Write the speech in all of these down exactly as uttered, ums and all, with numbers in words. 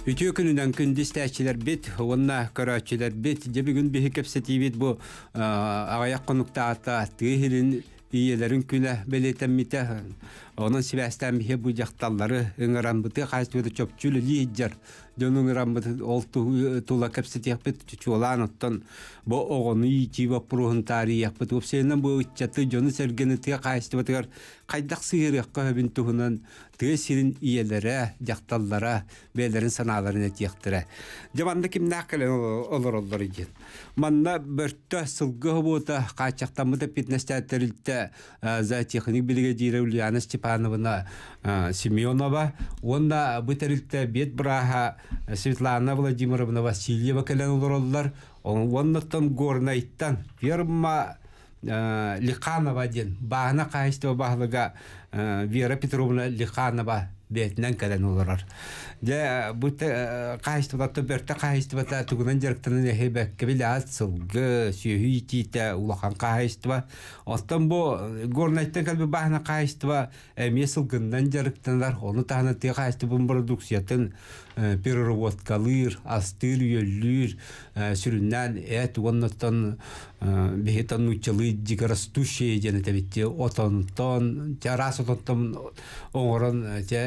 Ütü gününden gündüz təşkiler bit, onunla kararçılar bit. Cebi gün bir hikapseti bit bu ağayak konukta ata tühirin iyelerin küle beletemite. Onun sivastan bir bu jaktalları ıngıran bıtı kaçtı çöpçülü lider. Dönün rambıtı oltu tula kapseti yapıt çoğulan ottan bu oğunu içi ve prohun tarihi yapıt. Opsayından bu çatı canı sergeni tığa kaçtı batıgar. Kaydak sığır yakka bin tuhunan tığa sirin iyelere, jaktallara, beylerin sanalarına tiyaktıra. Cevanda kim nakalen olur olur için. Manna börtte sılgı boğuta kaçaktan mı da fitness-terilite za teknik bilgeciri Ulyana Stepanovna Semyonova. Onda bu terilite bet bıraha Svetlana Vladimirovna Vasilyeva kelen olurlar. Ondan gornayttan firma Likhanova den bağına kaçtı bağlıga Vera Petrovna Likhanova betinden kelen olurlar. De bu kaçtı da börtte kaçtı da tugunan direktörün hebe kebilat sılgı sühüytite ulakan kaçtı. Ondan bu gornayttan kalbi bağına kaçtı. Emiye sılgından direktörler onu tanıtı kaçtı bu prodüksiyatın переработкалыр, астыр, yöllür, süründen et, ondan bihetan uçalı dikarastuşe cenete bitti. Otantan, teras otantan oğran,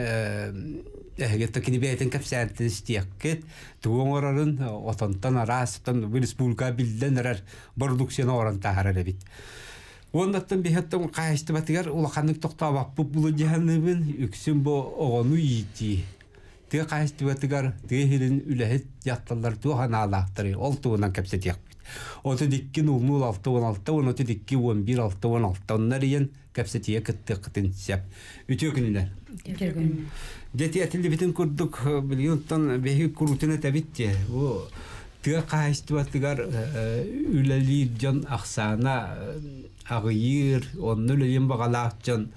ehgetakini beyten kapsantin istiyakket. Tuğun otantan arastan bir spulka bildenler prodüksiyon oran taharar bit. Ondan bihetan kaçtı batıgar ulakanlık toktavak bu bulu cehennemin yüksün bu oğunu yiydi. Tüy kaçtı batıgar tüyhirin ülehet yaktalar tuğan ağlaktırı. Oltuğundan kapseti yakbit. Otu dikkin ulmul altı on altı, otu dikki on bir altı on altı. Onlar yiyen kapsetiye kıttı kıtın sep. Ütü günler. Ütü gün. Deti atildi bitin kurduk biliyordan behi kurutuna tabitti. O tüy kaçtı batıgar üleli can aksana ağıyır. Onun üleyen bağalak can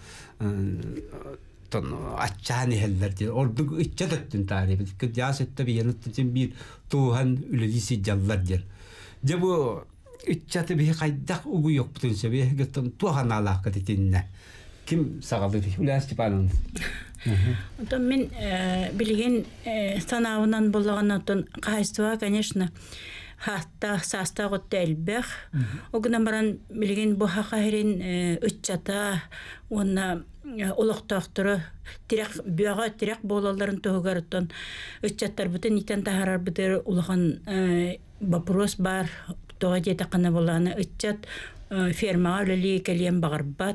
ton açani heller diye ordu içe döttün tarihi bir siyasette bir yanıtın bir tuhan ülelisi jallar diye. De bu içe bir kaydak ugu yok bütün sebebi gittim tuhan alaka dediğinde kim sağladı Ulyana Stepanovna. Ondan men bilgin sanavından bulağından kaçtığa конечно hatta sasta gotelbeh o günden baran bilgin bu hakahirin üççata ona olaq doktoru direkt büyüğe direkt bolaların toğgarıttan üççatlar bütün iten taharar bitir ulağan vapros var toğa jete qana bolana üççat fermağa öleli kelyen bağırbat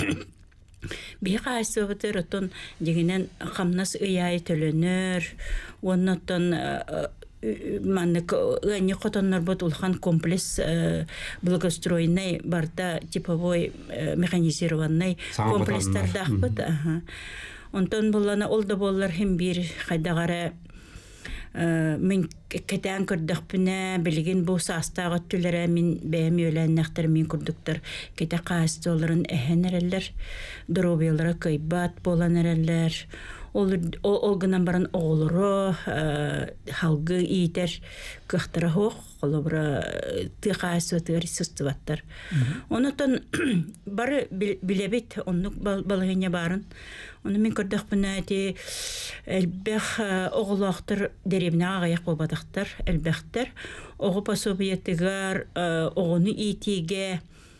bir qaysı bitir otun degenen qamnas ıyayı tölönür ondan маннык они котоннор бот улхан комплекс благоустроенный барда типовой механизированный комплекстар дахбыт аха онтон булана олда боллар хем бир хайдагара мен кетен көрдөкпүнө билген бу састагы түлөрө мен бэми өлөннактар мен көрдөктөр кете кастолорун эхенерелер дробелера кайбат боланерелер ол олгынан баран оолоро халгы иитер кыхтара хох колобра тыхаасо тырсыстыбаттар онотон бары билебит оннук балыгыня барын оны мен көрдөкпүнө эти элбех оголоктор деребине агаяк болбадактар элбехтер ого пособиятыгар огону иитиге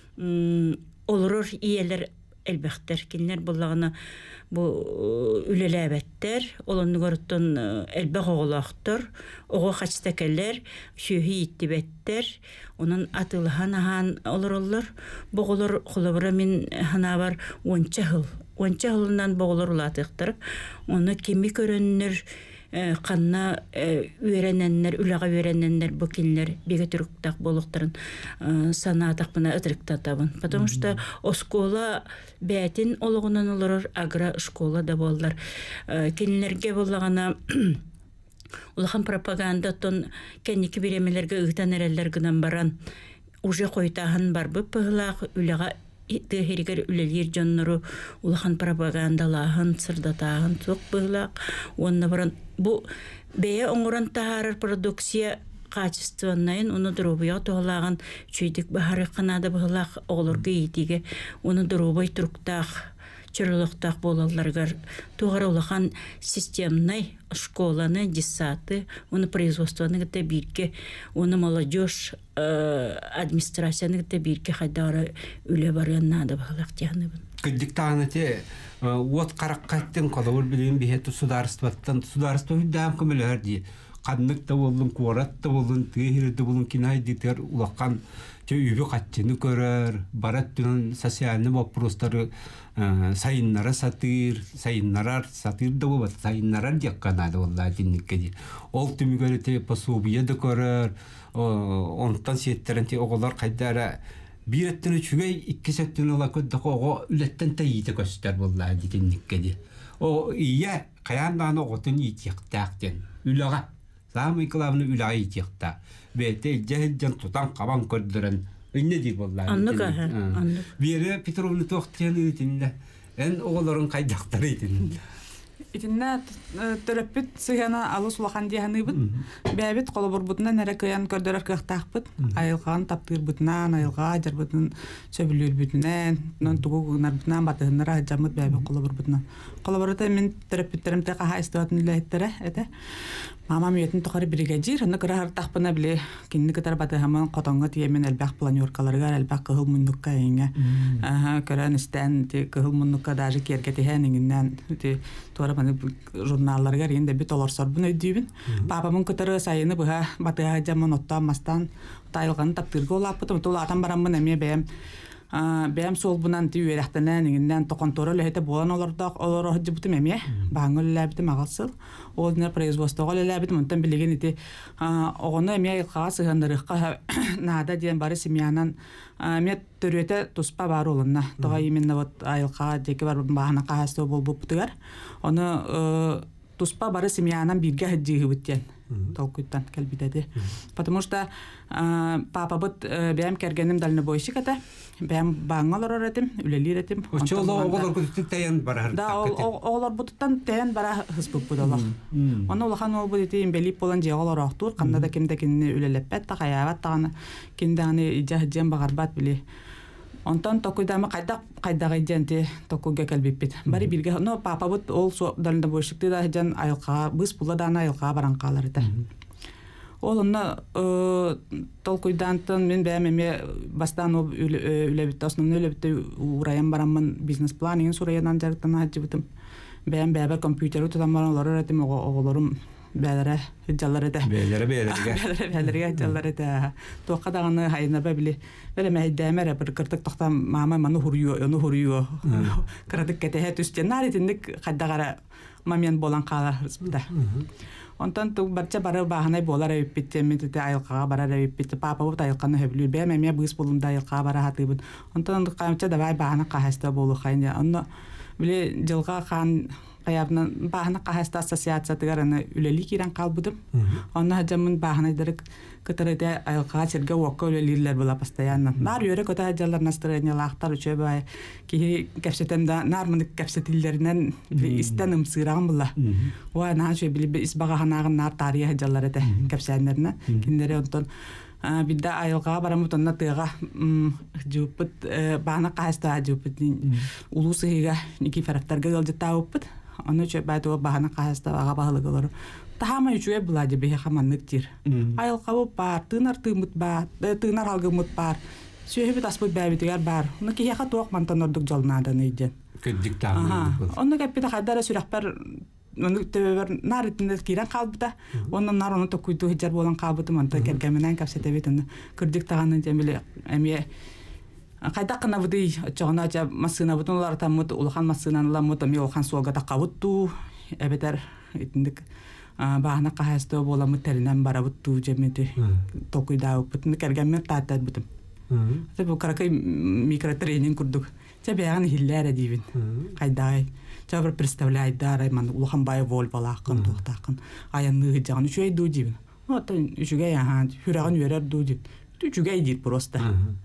олорор иелер элбехтер кинлер буллагына bu ülelebetler olanı görüttün elbaq oğulaktır oğu kaçtakeller şühü ittibetler onun atılhan ahan olur olur boğulur kulubura min hana var onca hıl onca hılından boğulur ulatıktır onu kimi görünür kanna öğrenenler ülağa öğrenenler bu kinler bir türktak boluktırın sanatak buna ıtırıkta tabın потому что oskola beytin oluğundan olur agra şkola da bollar kinlerge bollağına ulağın propaganda ton kendiki biremelerge ıhtan ereller gınan baran уже koytahan bar bu pıhlaq ülağa Tehiriger ülelir canları ulağın propagandalahın sırdatahın çok bıhlaq onunla baran bu beye onuran taharar produksiya качественный onu дробуя толаган чүйдик бахары канада быhlaq олорга итиге onu дробой туруктах чөрлөктак болаларгар тугара улахан системный школаны диссаты оны производствоны гыта бирке оны молодежь администрацияны гыта бирке хайдара үле барган надо балактяны кдиктаны те вот караккаттен колор билин бихет сударстваттан сударство дам көмөлөрди каннык та болдун курат та болдун тыгырды болдун кинай дитер улаккан те үйбө катчыны көрөр барат түнөн социальный вопростары сайыннара сатыр сайыннарар сатыр да болот сайыннарар жакканады болла динникке ол түмүгөрө те пособие да көрөр онтан сеттерен те оголор кайдара биреттен үчүгөй икки сеттен ола көддөк ого үлеттен тайыты көстөр болла динникке о ия каяндан оготун итиктактен үлага самый главный үлага итикта бете жаһилжан тутан кабан көрдөрөн инне ди болла анныга анны бире Петровна токтяны итинде эн оголорун кайдактары итин итинне терапит сыгана алус улахан дияныйбыт бәбит колобурбутна нерекаян көрдөрөр кыктакпыт айылган таптыр бутнан айылга жарбытын сөбүлүр бүтнен нон тугу нарбытнан батыннара жамыт бәбит колобурбутнан колобурда мен терапиттерим те каха истатын леттере эте мамам ятын тохары бригадир аны кырар тахпына биле кинни кытар баты хаман котонго тиемен элбак планёркаларга элбак кыл муннукка эңе аха көрөн истен те кыл муннукка даже керге техениңнен те тора баны журналларга ренде бит олорсор буны дибин папамын кытары сайыны буга батыга жаман оттамастан тайылган таптырга олаппытым тола атам бараммын эме бем бәм сол бунан түйерәхтәнән иңнән токонторы ләһәтә булан олордак олор һәҗибүтем әмә баңыл ләбитем агылсыл ол не производствога ләбитем онтан билеген ите огоны әмә илхас гандырыкка нада дигән бары семьянан мет төрөтә туспа бар улынна тога именно вот айылга деке бар баһана каһасты бул буптыгар оны туспа бары семьянан бирге һәҗибүттән толкуйттан калбидәде потому что папа бут бәм кергенем дальнобойщик ата бәм баңалар оратым үлелер этим очоло оголор күттүк таян барар да оголор буттан таян бара хыспык будалар аны улахан ол бут этим белип болан жеголор актур канда да кимде кинне үлелеппет та хаябат таганы кинданы ижахжем багарбат биле онтан токуйдамы кайда кайдагы женте токуга калбиппит бары бирге но папа бут ол дальнобойщикты да жан айылга быз буладан айылга баранкалар да олонна толкуйдантын мен бәмеме бастан үлебит основной үлебит ураян барамын бизнес планын сураянан жарыктан хаҗыбытым бәм бәбер компьютер утаман олар өретим оголорум бәләре жаллары да бәләре бәләргә бәләргә жаллары да тока даганы хайна бәбиле беле мәйдәмәре бер кыртык тохта мама маны хурыю аны хурыю кырдык кете түстен наритинник хаддагара момент болан кала да онтан ту барча бары баһанай болар эппитте митте айылга барар эппитте папа бут айылганы хөблү бе меме быз булунда айылга бара хатыбын онтан камча да бай баһана каһаста болу хайна онно биле жылга хан каябны баһана каһаста ассоциация тигараны үлели кирен калбыдым онна жамын баһана дерек кытырыда айылга черге окко үлелилер була постоянно нар йөрө көтә жаллар настроение лахтар үчө бай ки кепсетенда нармын кепсетиллеринен истеним сыраган була ва нажы биле исбага ханагын нар тарихы жаллар эте кепсәннәрне киндере онтон бидда айылга барамы тонна тыга жупут баһана каһаста жупут улусыга ники фарактарга галжытауппут аны чө бәдө баһана каһаста ага баһалыгылар тахама үчүе булади бе хаманнык тир айылга бар тынар тымыт бар тынар алгымыт бар сөйбит аспыт бәбитигер бар уны кияка тоок мантанордук жолнадан ийден кеддиктан онны кеппита хадара сүрәхпер оны төбөр наритинде кирен калбыта оннан нар оны токуйду хижар болан калбыты манта кергеменен капсетебитин кырдык таганы демиле эме кайда кына буды чогона жа масына бутунлар таммыт улхан масынанла мотами улхан суга такабытту эбетер итиндик баһана каһасты боламы теринен барабытту жемети токуйда бутун кергемен таатат бутум Це був каракай мікротренінг курдук. Це біган гілляра дівін. Кайдай. Це бір представляє дарай ман улахан бай вол балакын тухтакын. Аянны жаган үчөй ду дівін. Вот үчүгэй ахан хүраган үрер ду див. Үчүгэй дит просто.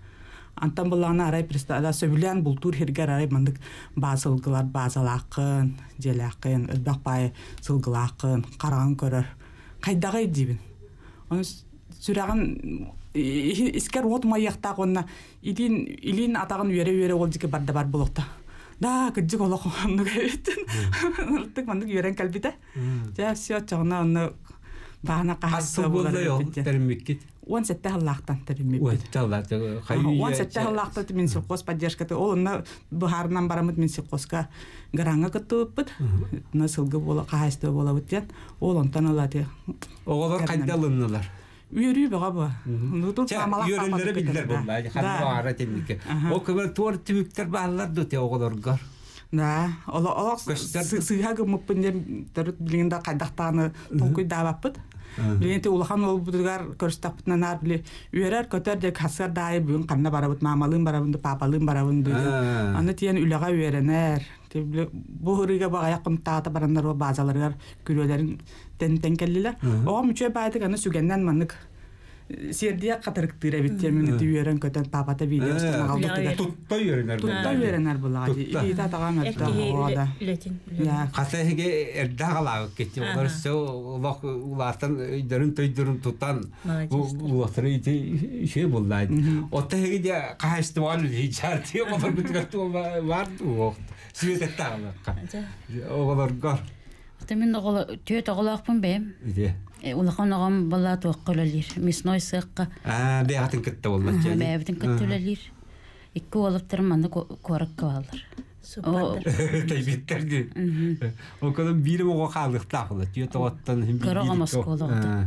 Антан булана арай представляя сөбүлән бултур хергер арай мандык базылгылар базалакын, желакын, өлбакпай сылгылакын, караган көрөр. Кайдагай дивин. Оны сүраган искер от маяктак онна илин илин атаган үере-үере ол дике барда бар булыкта. да кыджик олохонну гэвитин ыртык мандык үйрен калбите жа все чогна онно баана кахассы болар термиккит он сетте халлахтан термик ой талла хай он сетте халлахта мен силхоз поддержкаты ол онно бухарнан барамыт мен силхозга гараңга кытыппыт насылгы бола кахасты бола битен ол онтан алаты оголор кайдалыннылар үйрүй бага ба нутур тамалак үйренлери билдер болла ханна ара темикке о кебер туар тибиктер баалар доте оголоргар да ола ола сыйга муппын төрөт билгенде кайдактаны толкуй дабаппыт Ленте улахан ол будугар көрстапытна нар биле үйрер көтөр де касар дай бүгүн канна барабыт мамалын барабынды папалын барабынды аны тиен үлага үйренер тибле бу хырыга бага якын таата барандар базаларга күрөлөрүн тен келлилер ого мүчө байды аны сүгенден манык сердия катырыктыра битте мен үйрен көтөн папата видеосун алды тутта үйренер тутта үйренер булагы ита таган да я касеге эрдагала кетти оларсо улак улатан өйдөрүн төйдөрүн тутан бу отрыйти ше буллайды отеге де кайсты вал жарти олар бүтгөтү бар уакыт сүйөтөттагы оголоргор Темен оголо төт оголоокпун бем. Иде. Улахан огам бала тооккололир. Мясной сыкка. А, беятын кытты болмак жани. Беятын кыттылалир. Икки олуптар манда коракка балдар. Супер. Тайбиттерди. О кадам бирим ого калыкта кылы. Төт оттан хим бир. Корога москола.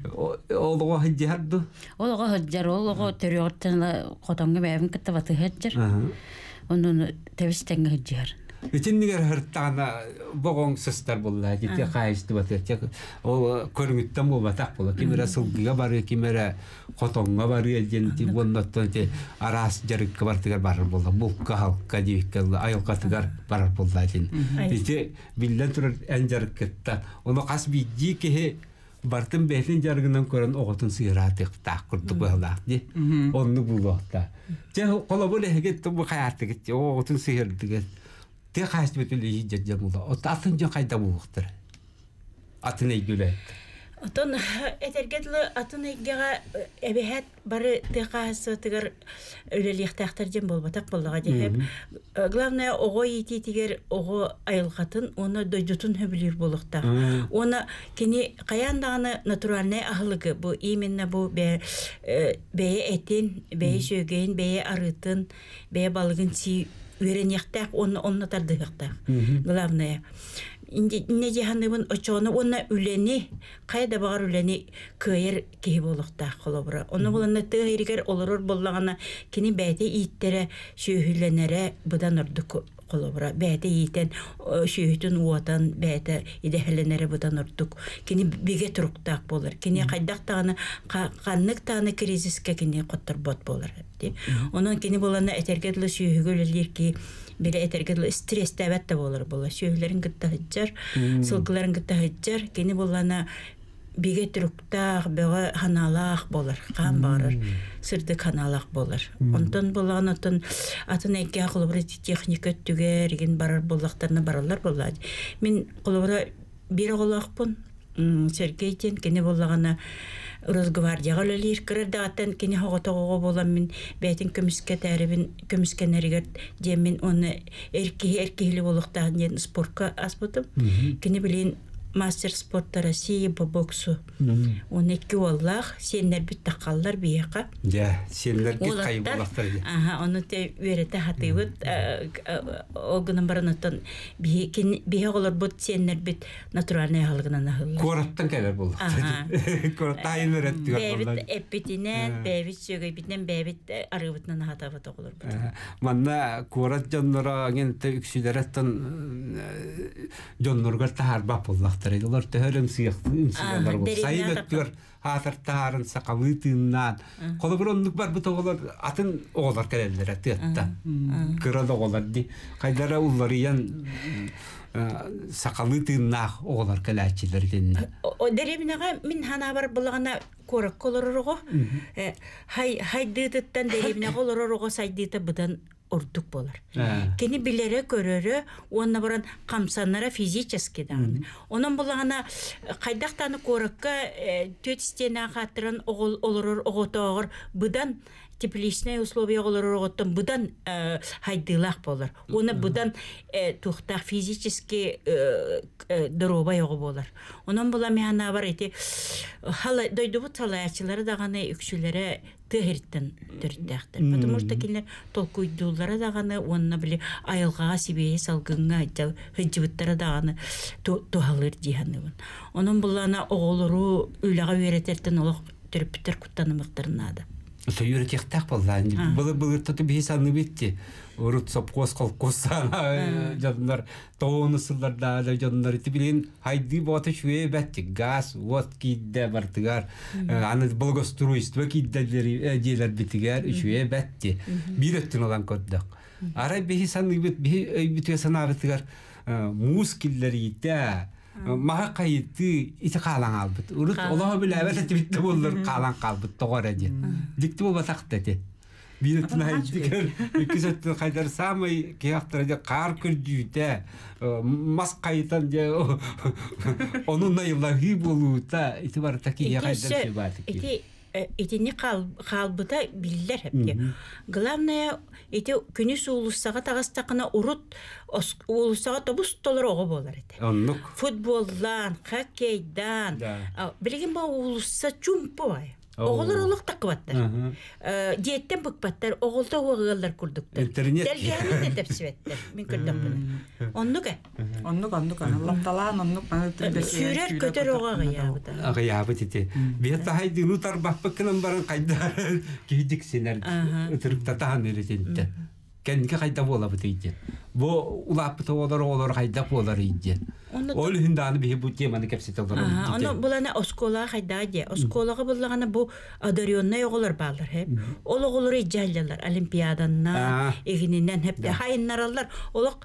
Олого хыджарду. Олого хыджар, олого төрөттөн котомго бебин кытты баты хыджар. Онун тебистен хыджар. Итиннигер хырттагана богоң сыстар булла дите кайсты батет ол көрүнгүттөн болбатак боло кимере сылгыга бары кимере котоңга бары эженти вонноттон те арас жарыкка бартыгар бар болду булка халкка дийикке айылкатыгар бар болду дин ите биллен турар эн жарыккетта ону кас бидди кеhe бартын бехлин жарыгынан көрөн оготун сыйратык так курдук болду ди онну булотта же колобу легет бу хаятык оготун сыйырдык Те кайсы бүтүлү жежем болду. От атын жо кайда болуктур. Атын эйгүлө. Отон этергетле атын эйгега эбехет бары те кайсы тигер өлеликтактар жем болбатак болдуга деп. Главное ого ити тигер ого айылгатын, оны дойдутун хөбүлүр болукта. Оны кини каяндаганы натуральный ахлыгы бу именно бу бе бее этин, бее сөгөйүн, бее арытын, бее балыгын си Вереньяхтах он он натардыхтах. Главное. Инде не жаханыбын очоны онна үлени, кайда багар үлени кыйыр кеһи болуктах холобра. Оны буланна тыйригер олорор боллагана кини бәйте иттере шөһүленере будан ордук холобра. Бәйте итен шөһүтүн уатан бәйте идехленере будан ордук. Кини биге туруктак болар. Кини кайдактаганы каннык таны кризиске кини коттор бот болар. Onun kini bolana etергedli şöhügölülür ki bile etергedli stres təbət də olur bola. Şöhülərin gıtta hıccar, sılgıların gıtta hıccar, kini bolana bige türüktağ, bege hanalaq bolar, kan bağırır, sırdı hanalaq bolar. Ondan bolana atın atın ekke qulubra texnika tüger, egin barar bollaqlarına bararlar bolar. Min qulubra bir oğlaqpın, Sergeyten kini bolagana Росгвардияга лелир кырдагаттан кини хоготого болам мен бетин көмүскө тарибин көмүскенеригер жемин оны эрки эркили болуктан ден спортка аспытым кини билин мастер спорта России по боксу он эки Аллах сендер бит такаллар бияка я сендер бит кай болактар ага оны те верете хатыбыт огунун барынатан би кин бие голор бут сендер бит натуральный халыгынан ахыл кораттан келер болду кораттайын вереттигер бебит эпитинен бебит сөгөй битен бебит арыбытынан хатабыт оголор бут манна корат жоннора агенте үксүлераттан жонноргар тахар бап болактар Олар төһөрөм сыйыктын сыйгалар болду. Сайбеттер хатыртарын сакалытыннан. Колоброндук бар бу тоголор атын оголар келелер атта. Кырада оголар ди. Кайдара улларыян сакалытыннах оголар келачилерден. О деребинага мин хана бар булагана корак колорого. Хай хайдыттан деребинага олорого сайдыта будан ордук болар. Кени билере көрөрө, онна баран камсаннара физически дан. Онун булагана кайдактаны коракка төт стена хатырын огол олорор оготогор будан тепличные условия олороготтон будан хайдылах болар. Оны будан тухтах физически дробай ого болар. Онон була механа бар эти хала дойдубут салаячылары даганы үксүлөрө тыгырттан төрттәхтер. Потому что кинер толкуйдулары даганы онна биле айылгага сибее салгынга хыжыбыттары даганы тухалыр дигәнне. Онон булана оголору үләгә өйрәтертен олох төрпүттер куттанымыктарнада. Сөйрәтектәк булган. Булы булы тотып хисанны битти. Урут сопкос колкосана жандар тоонусуларда да жандар тибилин хайди боты шуе бәтти газ вот кидде бартыгар аны благоустройство кидделери делер битигер шуе бәтти биреттин алан коддак ара бихисанны бит битүе санабытыгар мускиллери да маха кайты ити калан албыт урут олоо биле бәтти битте болдур калан калбыт тогора ди дикти болба тактете Биреттин хайдигер экизеттен хайдар самый кияктырда кар көрдүтө мас кайтан же онун найлагы болута ити бар такие хайдар себат. Эти эти не кал калбыта биллер хепте. Главное эти күнүс улуссага тагыстакына урут улуссага тобус толорого болар эти. Оннук. Футболдан, хоккейдан, билген ба улусса чумпой. Оғылар олық тақываттар. Диеттен бұқпаттар, оғылда оғылар күрдіктір. Интернет. Дәргені де тәпсібеттір. Мен күрдім бұны. Оннық ә? Оннық, оннық. Лапталан, оннық. Сүйрер көтер оға ғиябыда. Ғиябы тете. Бетті хайды ұнытар бақпыққынан барын қайдар кейдік сенер үтіріп татаған өретенді. Кәнге қайда бола бұтыйды. Бұ ұлапыты олар олар қайда болар үйді. Ол хүнданы бейі бұл теманы кәпсет олар үйді. Оны бұланы осколаға қайда де. Осколаға бұлағаны бұл адарионна оғылар балар. Ол оғылар ежалялар. Олимпиаданна, егінінен хепте. Хайыннар алар. Олық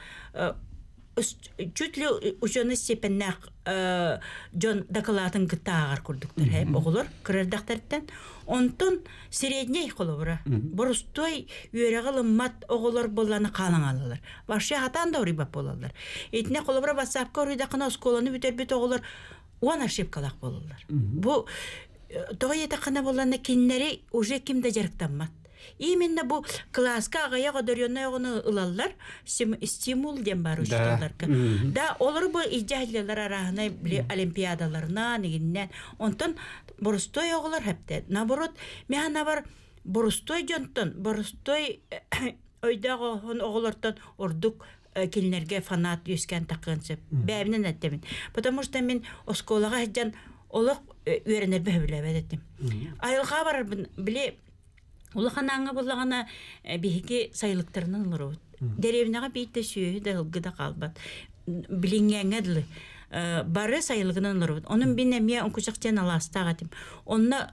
чуть ли ученый степеннақ жон докалатын гытағар күрдіктір. Оғылар кірердақтарттан. Онтон средний қолыбыра. Бұрыстой үйерағылы мат оғылар боланы қалан алалар. Башы хатан да ұрибап болалар. Етіне қолыбыра басапқа ұридақына осколаны бүтер бүт оғылар он ошибкалақ болалар. Бұл тоғы етақына боланы кеннері уже кімді жарықтанмат. Именно бұл класска ағая қодарионна оғыны ұлалар стимул дем бар ұшталарға. Да, олар бұл идеалилар арағына олимпиадаларына негіннен. Онтон бұрыстой оғылар әпті. Наоборот, механа бар бұрыстой жонтон, бұрыстой ойдағы оғылартан ордық келінерге фанат өскен таққынсып. Бәбінен әттемін. Потому что мен осколаға әджан олық өрінер бәбілі бәдеттім. Айылға бар біле Улаханаңа болағана бейге сайылықтарынан ұлырауыд. Деревнаға бейті сүйі да ұлғыда қалбат. Білінгәңәділі. Бары сайылығынан ұлырауыд. Оның бейін әмия ұнқышақтен аластағатым. Онына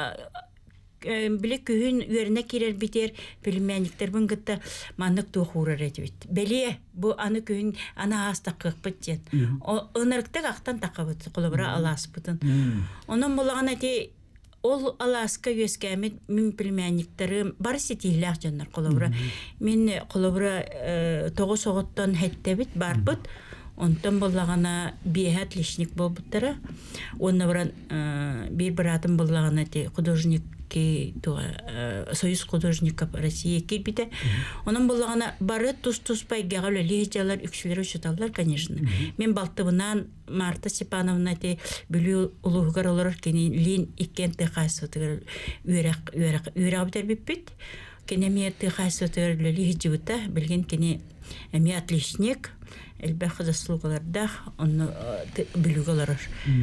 білі күйін өріне керер бітер білімәніктер бұн ғытта маңық туғырар әді бейт. Бәле бұл аны күйін ана астақ қықпыт ден. Онырықтық ақтан тақабыт қолыбыра алас бұтын. Оның болағана де Ол Аласка өскәмет мен племянниктәрем бар сетиләр җаннар колыбыра. Мен колыбыра тогыз оғыттан хәттәбит барбыт. Онтан боллагана бехат лишник булбыттара. Онна баран бер братым боллагана те художник ки то Союз художников России кирбите. Онан боллагана бары тус-тус байгагалы лежалар үкшеләр үчталар, конечно. Мен балтыбынан Марта Степановна те бүлү улугарлар кени лин икенте хасытыр үрәк үрәк үрәк бит. Кенемиятты хасытыр лежибута билген кени эми отличник элбәх заслугаларда он бүлүгалар.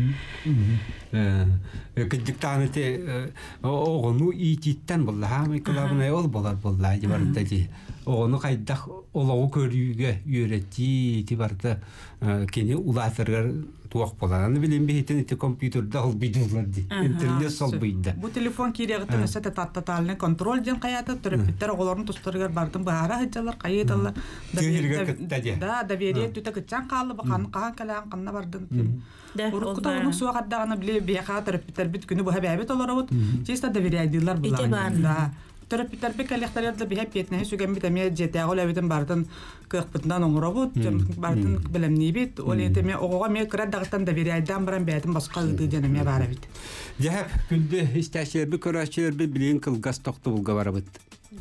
Кидиктаны те огону ититтен булла хамы кылабына ол болар булла жибарда ди. Огону кайдах ологу көрүүгө үйрөтти тибарда кени улатыргар туак боланы билем бейтен те компьютерда ал бидулар ди. Интернет сол бийди. Бу телефон кирегте месете таттаталны контроль ден каята төрөптөр оголорун тустаргар бардым баара хыжалар кайыталар. Да, доверие түтә кычан калды бакан кан калан канна бардым. Урукта уну суагаддаганы биле бияка төрөптөр бит күнү бу хабабет олорот. Чиста доверие дилар булар. Да. терапевттер бек электролерді бихеп кетіне сүген бит әме жеті ағыл әбетін бардың кықпытынан оңырабыт, бардың білімней бит, ол еті мен оғыға мен кірат дағыттан да бері айдан баран бәйтін басқа ұйды денеме бары бит. Дәхәп, күлді істәшілер бі, көрәшілер бі білейін қылғас тоқты бұлға бары бұд.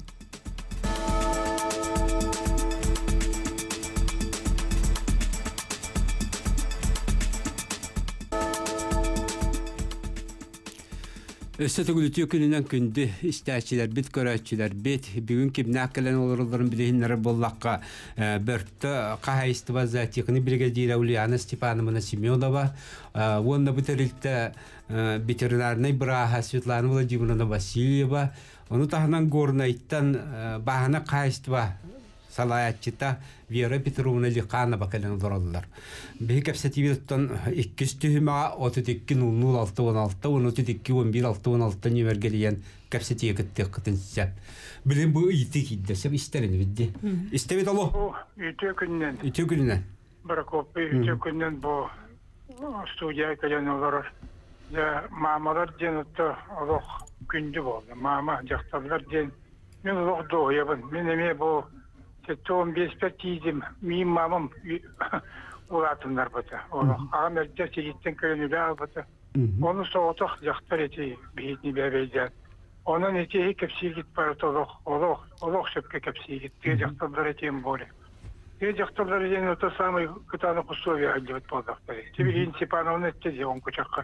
Өсті күлітіе күнінен күнді істәшілер бит, көрәшілер бит, бүгін кебінәк кәлен оларыларын білейінлері боллаққа бөртті қағайысты база текіні бригадир Аулияна Степановна Семенова, онына бұтырылтті ветеринарный браха Светлана Владимировна Васильева, оны тағынан горнайттан бағана қағайысты салаятчыта Вера Петровна Лиханова кәлен дұралылар. Бей кәпсәтиветтен иккіс түйімаға отыз екі нөл нөл алты он алты, отыз екі он бір алты он алты немергелеген кәпсәтие кіттік қытын сәп. Білен бұл үйті кейді, сәп істерін бідді. Істебет алу? Үйті күннен. Үйті күннен. Бір коп, үйті күннен бұл студия кәлен олар. Мамалар ден ұтты олық күнді болды. Мама жақтабылар ден. Мен олық доғыябын. Мен еме бұл он бес пять тизим, мим мамам улатындар бата. Ағам әрді сегеттен көрінілі албата. Оны соғытық жақтар еті бейетіне бәбейден. Оның етеге кәпсейгет барыты олық, олық, олық шөпке кәпсейгет. Теге жақтарлар етең болы. Теге жақтарлар етең өті самый күтаны құсовия әлдебет болдақтар. Тебелейін Степановны етті де он күчаққа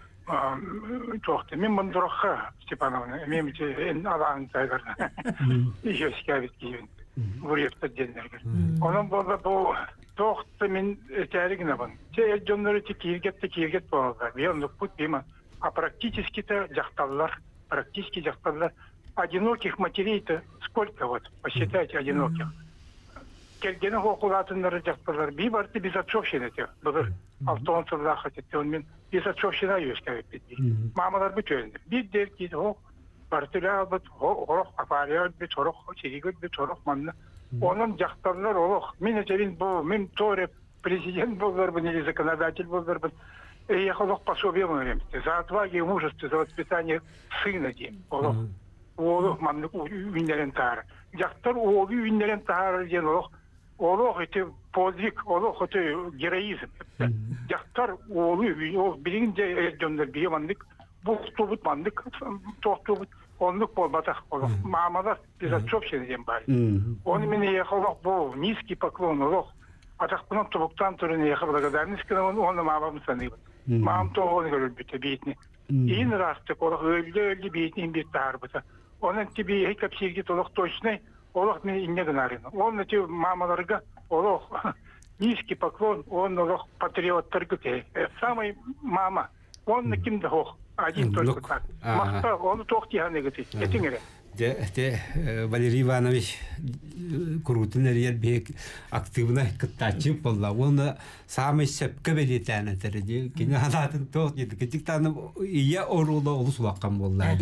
тоқты. Мен мұндыраққа Степановны, мен біте ән алағын тайғарна. Еще скәбет кейбін. Вұрықты денлерге. Оның болды бұл тоқты мен тәрігіне бұн. Те әлжонлары те кейіргетті кейіргет болға. Мен ұқпыт беймін. А практически-то жақталылар, практически жақталылар. Одиноких матерей-то сколько вот? Посчитайте одиноких. Келгені оқылатындары жақталылар. Бей барты безотцовщина те. Бұлыр алтон сыллақ әтетті. Мен безотцовщина өскәвіп бетті. Мамалар бүт өйінді. Бір дер кейді оқ. Бартыля бит, орох апария бит, орох чиригит бит, орох манна. Onun жақтарлар орох. Мен әтелин бұл, мен торе президент болдар бін, или законодатель болдар бін. Я олох пособие мөрем. За отваги и мужество, за воспитание сына дем. Олох. Олох манны үйінлерін тағар. Жақтар олы үйінлерін тағар ден олох. Олох это подвиг, олох это героизм. Жақтар олы үйін, бірін де әлденлер бейе мандық. Бұл тұбыт мандық, тоқтубыт. Онлық болбатақ олық. Мамалар безотцовщина дем бар. Оны мен ехалақ бұл низкий поклон олық. Атақпынан тұбықтан түріне еха благодарность кіна оны мамамын саныбын. Мамам тоғыны көріл біті бейтіне. Ең растық олық өлі-өлі бейтіне бетті арбыта. Оның тебе ехі кәпсергет олық точный, олық мен инне гынарыны. Оны те мамаларға олық низкий поклон, он олық патриоттар күте. Самый мама, оны кімді оқ. Один только так. Мақта, оны тоқтияны күте. Етіңері. Валерий Иванович Крутин әрер бек активна кыттачып болла. Оны самый сөпкі белетәні тәріде. Кені анатын тоқ еді. Кетіктаны ия орулы олы сулаққан болла.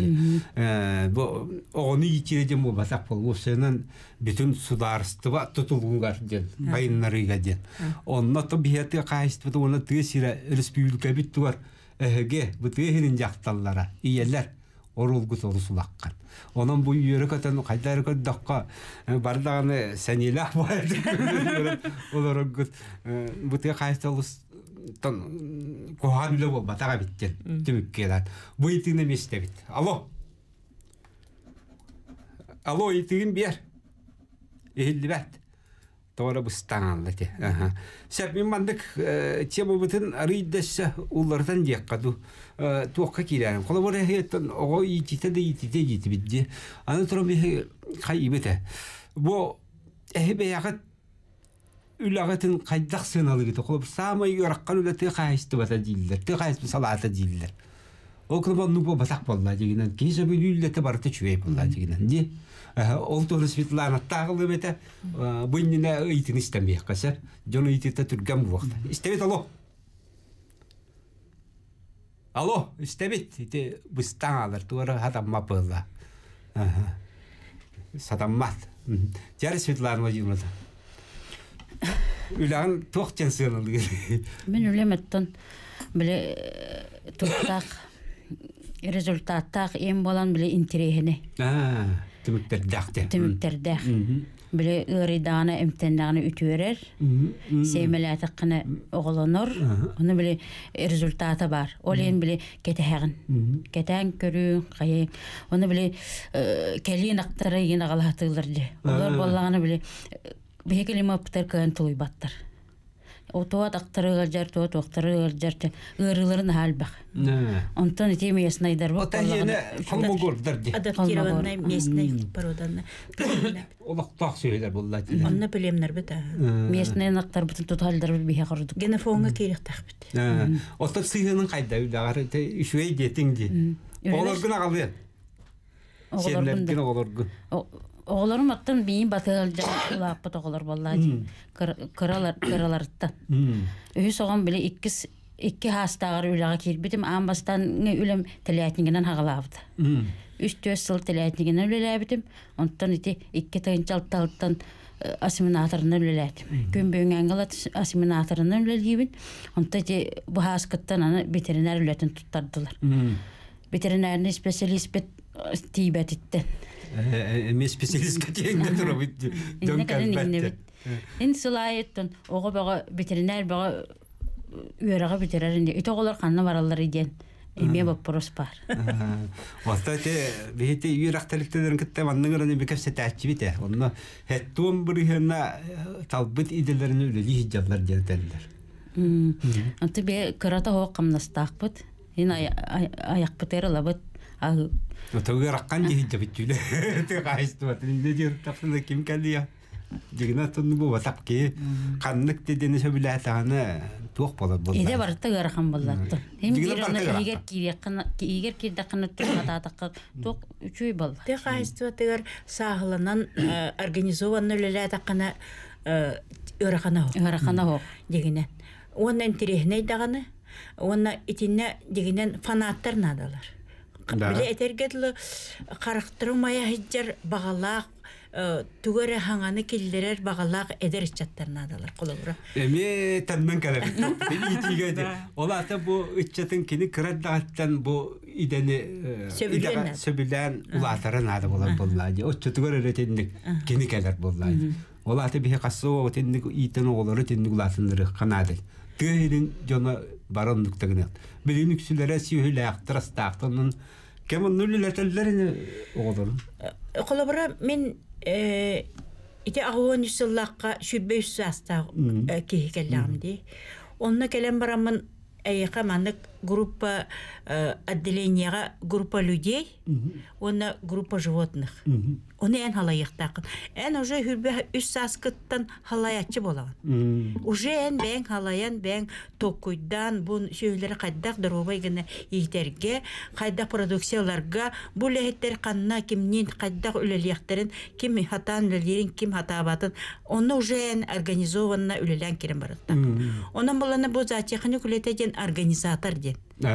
Оны ечереден бұл батақ бол. Осының бүтін сударыстыва тұтылғынғар ден. Байынларыға ден. Онына то бейеті қайыстыды. Оны түге сирі республика бітті бар. Әге бұтығының жақталлара. Иелер орулгут олы сулаққан. Onun bu yürek atan kayıtları kördükka bardağını senile vardı. Olarak bu tür kayıtlarımız kohan bile bu batağa bitti. Tümükkeler. Bu itiğine mi istebit? Alo. Alo itiğin bir yer. Ehilli bet. Doğru bu stananlıdı. Sebim mandık tiyama bütün arıydası onlardan diyekkadı. Tuğka kilerim. Kola var heyetten o iyitite de iyitite iyiti biddi. Anlatırım bir kaybete. Bu ehbe yakıt ülağıtın kaydak sınalı gitti. Kola bir sama yorakkan öyle tıkayıstı bata değiller. Tıkayıstı salata değiller. O kadar nubu batak bolla diğinden. Keyse bir üllete barıta çüvey bolla diğinden. Diye. Oltuğunu Svetlana tağılı bete. Bu inine iyitini istemeyek kasar. Jonu iyitite türgen bu vakta. İstemet alo. Alo, istebit. İşte bu stanalar. Doğru hadamma böyle. Sadammat. Jarı Svetlana Vladimirovna. Ülağın toğçen sığınıldı. Ben ülemetten bile tutak rezultattaq en bolan bile interehine. Tümükterдәхте. Tümükterдәх. Биле ырыданы имтиhandаны үтүерер. Сеймеләте кына оглонор. Уны биле результаты бар. Ол ен биле кетәһәген. Кетән көрү, кай. Уны биле кәлин актары ен агалатылырды. Олар боллаганы биле бехекелеме аптар кан туй баттар. Отоат актары жар, тоат актары жар. Ырыларын халбак. Онтон теме яснайдар бу. Ота ене холмогордар ди. Адаптированный местный породанны. Олоктак сөйләр буллар. Онны билемнәр бит. Местный нактар бутын тоталдар бихе кырдык. Генофонга керек тахбит. Ота сыйының кайда үдәгәр ишвей детиң ди. Олар гына калды. Сенләр гына олар гына. Оğlarım attın beyin batılca lapıt oğlar vallahi kıralar kıralardı. Ühü soğan bile ikis iki hastalar ülağa kirbidim ambastan ülem teleyatininden hağılavdı. Üç dört yıl teleyatininden ülebidim. Ondan iti iki tayınçaltaltan asiminatorundan üledim. Gün büyün angalat asiminatorundan üleliyim. Ondan iti bu haskıttan ana veteriner ületin tutardılar. Veterinerini spesialist bet tibet itten. Мен специалистка теңде тура бит. Дөнкәлбәттә. Ин сылайыттын. Ого бага ветеринар бага үрәгә бетерәр инде. Итоголар канны баралар иден. Эме вопрос бар. Вастате бехете юракталыктарын китте манныгырын бекәсе тәҗибите. Онны хәттон бирһенә талбит иделәрне үлели җаблар диярләр. Мм. Анты бе карата хо камнастакбыт. Ин аяк бетерәләбит. Отогы раккан җиһи җабитүле. Те кайстыва тинде җир тафны ким калия. Дигенә тонны бу ватапки каннык дедене сөбиләтәне тук булыр булды. Иде барты гархан буллатты. Һәм егер кирәк егер кирдә кына тутатакка тук үчүй булды. Те кайстыва тегер сагланан организованный леләтә кына өрәхана. Өрәхана хо дигенә. Оннан тирехнәй даганы. Онна итинә дигенән фанаттар надалар. Биле этергетле характырмая хиҗер багалак түгәре хаңаны киллерер багалак эдер чаттарнадалар кулыбыра. Эме тәнмен калып. Итигәде. Олата бу ичәтен кини кирәддәттән бу идәне идәгә сөбилән улатарын ады булар буллады. О түгәре ретендик кини калар буллады. Олата бихе кассо тендик итен оглары тендик улатындыры канады. Гәйрин жона барындыктыгын. Билин үксүләре сөйлә яктырастактын кем нулләтәлләрне огларын. Колобра мен ите агын юсыллакка шүббеш саста кихкәлләмди. Онны келем барамын әйәкә маннык группа отделениега группа людей, онна группа животных. Оны эн халаяктакын. Эн уже хүрбе үч саскыттан халаячы болаган. Уже эн бәң халаян бәң токуйдан бу сөйләре кайдак дробай гына итерге, кайда продукцияларга бу лехеттер канна кимнин кайдак үлелияктарын, ким хатан үлелерин, ким хатабатын, оны уже эн организованно үлелән кирен барытта. Онан буланы бу затехник үлетеген организатор ден.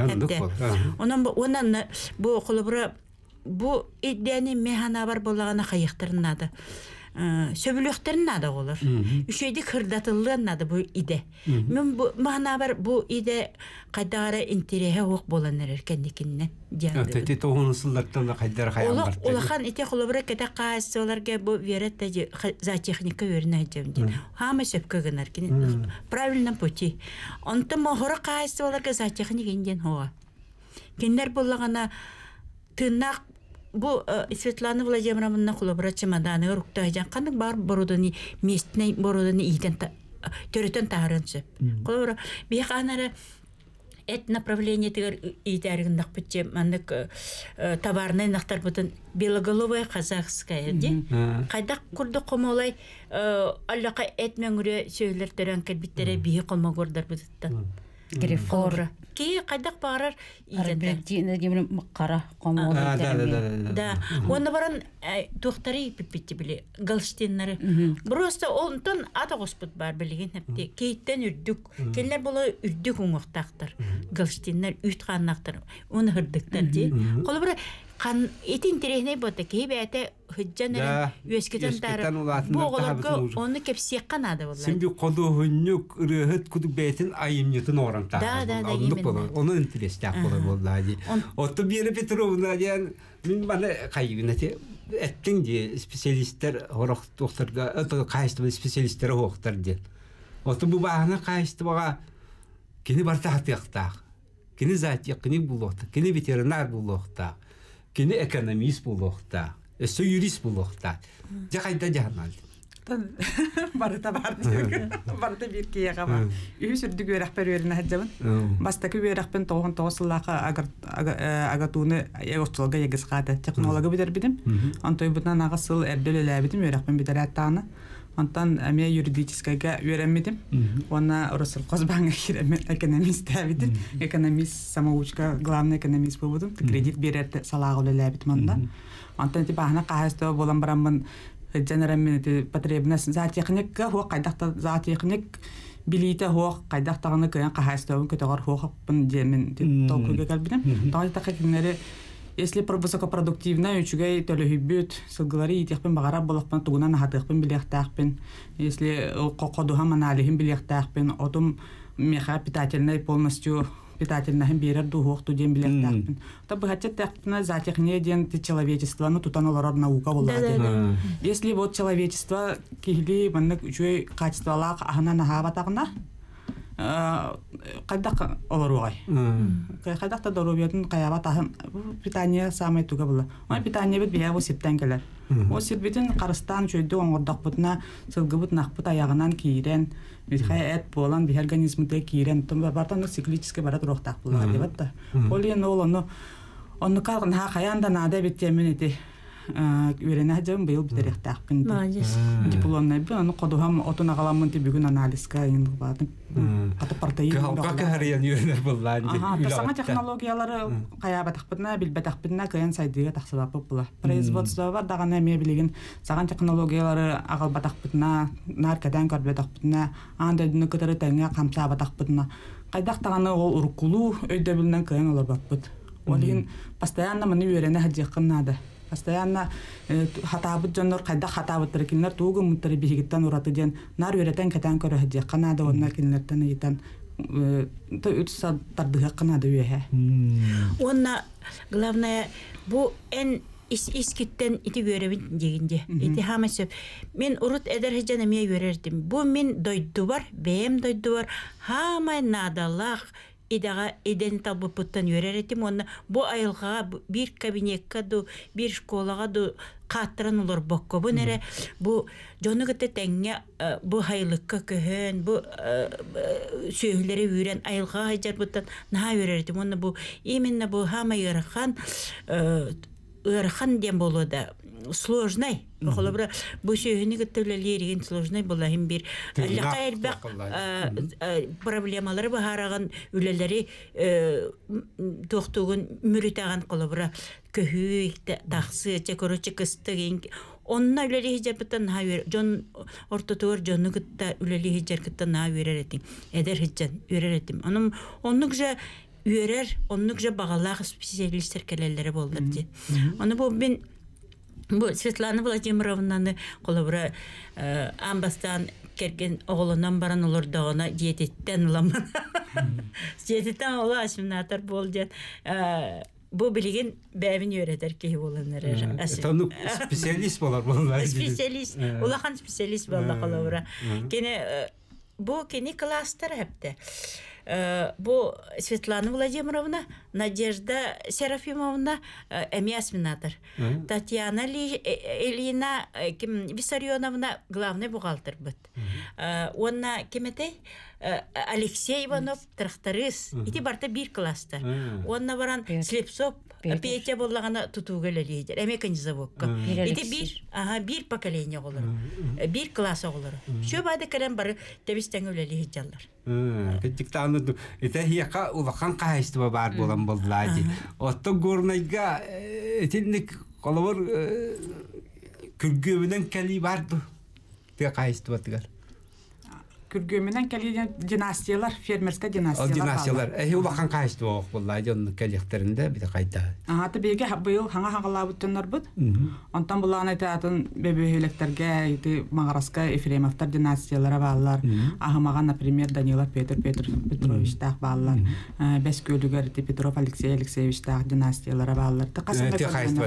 Онан онан бу колобра бу идәне механа бар булганы хаяктырнады. Сөбүлөктөрнады олар. Үшөйдө кырдатылынады бу иде. Мен бу механа бар бу иде кайдары интересе ок боланыр эркендикинен. Тете тоғынысылдартан да кайдары хаян бар. Улахан ите колобра кете кайсыларга бу веретте за техника өрнө жемди. Хама сөпкөгөнөр кин. Правильно пути. Онтон мохора кайсыларга за техника инден хога. Киндер буллагана тынак бу Светлана Владимировна колобра чемоданы руктайжан кандык бар бородони местный бородони иден төрөтөн таарынчы. Колобра биханары эт направление тигер идәргендак битче мандык товарный нактар бутын белоголовая казахская ди. Кайдак курды комолай аллака эт мөңүрө сөйлөр төрөн кебиттере бии колмогордар бутыттан. Грифора. Ки кайдак барар иден димин маккара комолай. Да. Оны баран доктори пиппити биле галштиннары. Просто онтон ата госпут бар билген хепти. Кейттен үрдүк. Келлер боло үрдүк оңоктактар. Галштиннар үтканнактар. Оны хырдыктар ди. Колбура кан этин терехне бота кейбете хыджаныр үескетен тары. Бу оголорго оны кепсек канады болар. Симби коду хөннүк рыхыт куду бетин айымнютун оранта. Да, да, да. Onu интерестак болар боллады. Отто бире Петровна диян мен бана кайгынате эттин ди специалисттер хорох докторга это кайсты специалисттер хоктар ди. Оту бу бааны кайстыбага кини бартаатыакта. Кини затык, кини булокта, кини ветеринар булокта, кини экономист булокта, эсө юрист булокта. Жакайда жаанал. Барыта бар. Барыта бир кияга бар. Үһү сүрдү көрәк берерне хаҗабын. Бастакы берәкпен тогын тогысыллака агар агатуны ягостолга ягысгада технология бидер бидим. Антой бутан агысыл эрделеле бидим берәкпен бидер аттаны. Антан әмия юридическайга өйрәнмедим. Она Росел Козбанга экономист бидим. Экономист самоучка, главный экономист булдым. Кредит берәт салагылы бит манда. Антан тибахна каһаста болам барамын. Generalmente потребность за техника хо кайдакта за техник билите хо кайдактагыны кыян кахастабын көтөгөр хо пын демен толкуга калбидем. Тагы такинере если высокопродуктивная үчүгэй төлөһүбүт сылгылары итекпен багара болокпан тугунан хатыкпен билектакпен если кокодуха маналихин билектакпен отум меха питательный полностью питательный берер духохту ден билектакпен. То бы хотят тактна за техния ден человечество, ну тут оно наука была. Если вот человечество кихли маннык үчөй качествалак ахана нахабатагна кайдак олоругай. Кайдакта доробиятын каябатахын питание самый туга була. Ой питание бит бия септен келер. О сепбитин карыстан чөйдө оңордакпытына сылгыбыт накпыт аягынан кийрен бихай эт болан би организмде кийрен том бартан циклически барат рохтак була дебатта. Олен олону онну калгын хаянда нада биттеминити үйренә җым быел битерәктәкпин. Дипломны бу аны кодуһам отуна галамын ди бүген анализга инде барды. Аты партайы. Как харыян үйренер буллар ди. Ага, саңа технологиялары каябатакпытна билбетакпытна кыян сайдыга таксыбап була. Производство бар дагана ме билеген саган технологиялары агалбатакпытна, наркадан көрбетакпытна, анда дүнү кытары таңга камсабатакпытна. Кайдактаганы ол уркулу өйдө билнен кыян олар баппыт. Олин постоянно маны үйренә җакыннады. Постоянно хатабыт жоннор кайда хатабыттыр кинлер тугы муттары бигиттен ураты ден нар үйрәтән кәтән көрә һәҗә канада онна кинләртән итән то үтсә тардыга канада үе. Онна главное бу эн ис искиттен ити görәбин дигәндә. Ити хамасы мен урут эдер һәҗәне ме görәрдем. Бу мен дойду бар, бем дойду бар. Хамай надалах идага иден табы путтан йөрәретим онна бу айылга бир кабинетка ду бир школага ду каттырын улар бокко бу нере бу жонугыты теңге бу хайлыкка көһөн бу сөйләре үрән айылга хаҗар буттан на йөрәретим онна бу именно бу хама ярхан ярхан дем болода сложный холобра бу сөйүнү көтөлөлөрүн сложный була хим бир лакайбак проблемалары бахараган үлелери токтогун мүрүтаган холобра көһү таксы чекороче кыстыгын онна үлели хижаптан хавер жон ортотор жонну кытта үлели хижаркыттан хаверетин эдер хижан үреретим анын оннук же үрер оннук же багалак специалисттер келелери болду ди аны бу мен бу Светлана Владимировнаны колобра амбастан керген оголунан баран олор дагына диететтен уламан. Диететтен ола ашминатор болден. Бу билген бәбин өйрәтер ки боланнар. Тону специалист болар болар. Специалист, улахан специалист болла колобра. Кене бу кене класстар хәпте. Бу Светлана Владимировна, Надежда Серафимовна, эмиасминатор. Татьяна Ильина Виссарионовна, главный бухгалтер бит. Онна кемете Алексей Иванов, тракторист. Ити барта бир класста. Онна баран Слепцов, Петя боллагана тутугеле лидер. Эмеканизовокка. Ити бир, ага, бир поколение олар. Бир класс олар. Шо бады калем бары тебистен өлели хиджалар. Кеттиктан это хияка улахан кайстыба бар болан болдылады. Отто горнайга этинник коловор күргөбүнөн кали барды. Те кайстыба тигер. Күргөмүнөн келген династиялар, фермерская Ол династиялар. династиялар. Э, улахан кайсты ок булла, жон келектеринде бит кайта. Ага, та беге быйыл хаңа хаңалабыттынар бут. Онтан буланы айтатын бебеһелектерге, ити Магараска Ефремовтар династиялары баллар. Ахмаган, например, Данила Петр Петр Петрович тах баллар. Бес көлүгөр ити Петров Алексей Алексеевич тах династиялары баллар. Та касынга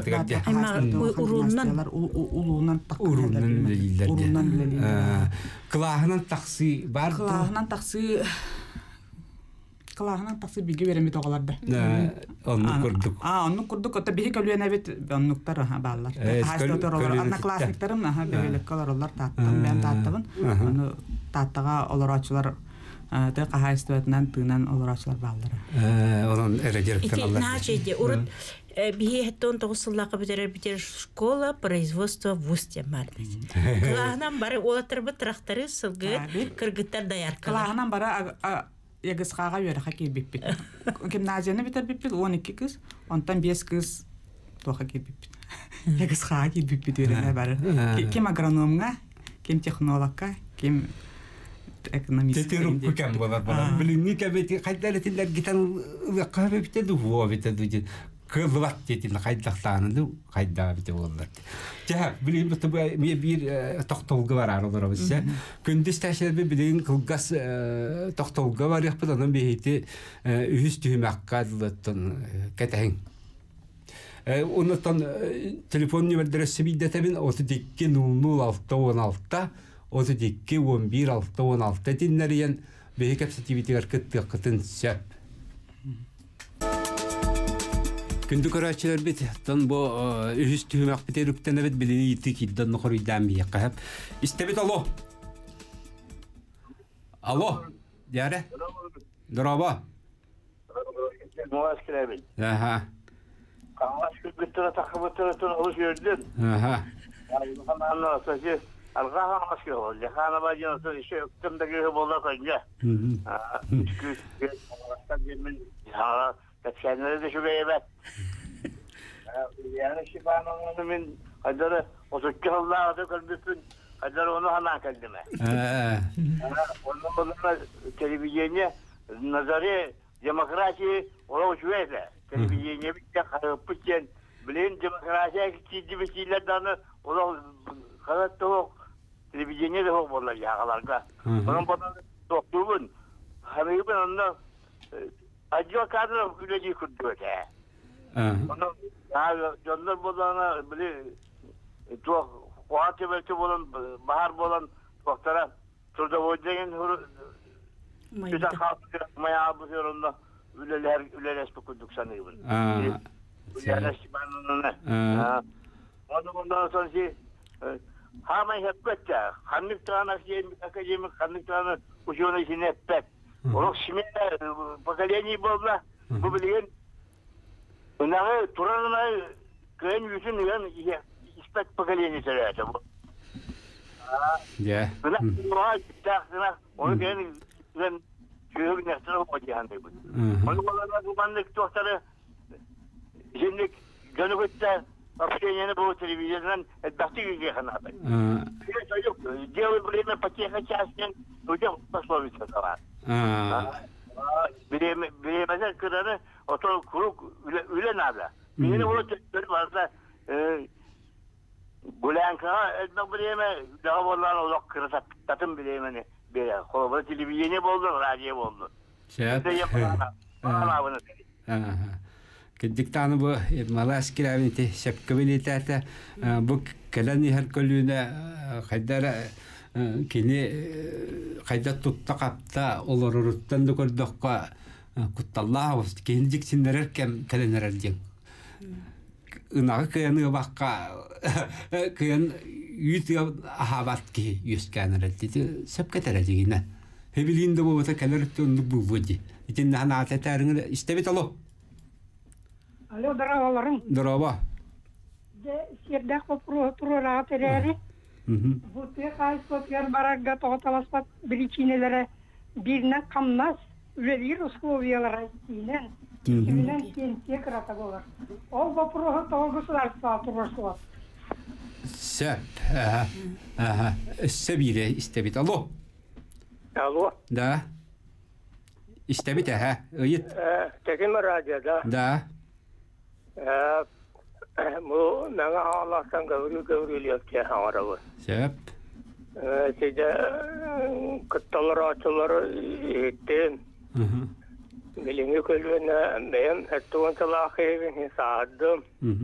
уруннан улуунан так. Уруннан билелер. Уруннан билелер. Кылаһынан таксы бар. Кылаһынан таксы Кылаһынан таксы биге береме тогаларда. Онну курдук. А, онну курдук. Ота биге көлүнө бит оннуктар баллар. Хастотор одноклассниктарым наха бегелек колорлар таттым, мен таттым. Аны таттага олорачылар тэ кахайстыбатынан тыынан олорачылар баллар. Э, онун эрежер каналлар. Начеде урут бихеттон тогусуллакы битерер битер школа производства в Усте марды. Кылаһынан бары олатыр бу тракторы сылгы кыргыттар даяркалар. Кылаһынан бары ягысхага бере кебиппит. Гимназияны битер биппит он эки кыз, онтан беш кыз тоха кебиппит. Ягысхага кебиппит бере бары. Ким агрономга, ким технологка, ким экономист. Тетеруп кем болар болар. Билимни кебети кайдалетилер гитан кабе битеду во битеду. Кылват детин кайдактааны кайда бите болар. Жа билим бит ми бир токтолгу бар араларыбыз. Күндүз ташылып билин кылгас токтолгу бар япты анан бейти үз түймөккө дылыттын кетең. Э онтон телефон нөмірдересі бидетебин отуз эки ноль ноль алты он алты отуз эки он бир алты он алты тиннерен бейкеп сетивитигер кыттык кытын сөп. Күндү көрәчеләр бит, тон бу үз түймәк битерүктән бит билени итти киддән нохорыйдан бия кап. Истебит алло. Алло. Яре. Дроба. Москвабин. Аха. Калаш күттәр тахмыттар тон алыш йөрден. Аха. Хананна сәҗе алга Москва. Лехана баҗын сон ише өктемдәге булды кайга. Мм. А, күз күз мен hala kaçanları da şuraya bak. Yani şifanın min kadar o sökü Allah'a da kalbüsün kadar onu hemen kendime. Onun bununla televizyonda nazarı demokrasi ola uçuyorsa televizyonda bir de karıpıkken bilen demokrasiye ikinci bir şeylerden ola kadar da televizyonda da hok bollar yağalarga. Onun bana doktorun hani ben onunla acaba kadar üleci kurdu öte. Onun ya canlar bolana bile çok kuatı belki bolan bahar bolan doktora turda hocaın huru güzel kalktı maya bu yorunda üleler üleler spokunduk sanıyorum. Yani ben onu ne? Onu bundan sonra şey Hama hep kötü. Hanlık tane şey akademik hanlık tane uçuğuna işini hep pek. Onun şimdi поколение было. Bu bilin. Onları turanlar köyün yüzün yani ispek поколение söyledi bu. Ya. Buna buna takdına onu yani ben şöyle bir nesne olacağını bu. Onu bana kumandık doktora şimdi gönüllükte общение bu televizyondan etbahti gibi kanalda. Bir şey yok. Diğer problemi patiye çalışan hocam пословица da var. Bileme bilemezler kırarı oto kuruk üle üle nabla. Yine onu tepkileri varsa Gulanka etmek bileme daha bollar olak kırsak tatım bilemeni bir kolabora televizyonu buldu radyo buldu. Şey. Kediktanı bu Malaskiravinte şapkabilitete bu kalani her kolüne kaydara kini kayda tutta kapta olururuttan da gördükka kuttallah olsun kendik sindirer kem kalenererden. Inağı kıyanı bakka kıyan yüz ahabat ki yüz kanerer dedi sepketerediğine. Hebilinde bu vata kalerette onu bu vudi. İçinde hana atetarını istebit alo. Alo daralarım. Daraba. De sirdak popro turora tereri. Bu tekrar sosyal baragga totalaspat birikinelere birine kamnas üyedir Roskovyalara gittiğinden. Kimden kentiye kıratagolar. O popro tolguslar saturursular. Sep. Aha. Aha. Sebile istebit alo. Алло. Да. İşte ha. Öğüt. Tekin mi radyoda? Da. Bu bana Allah'tan gavru gavruluyor ki havalı. Sebep. Size kıtalar açıları ettim. Hı hı. Bilimi kulübüne benim ettiğim talakı evini sağdım. Hı hı.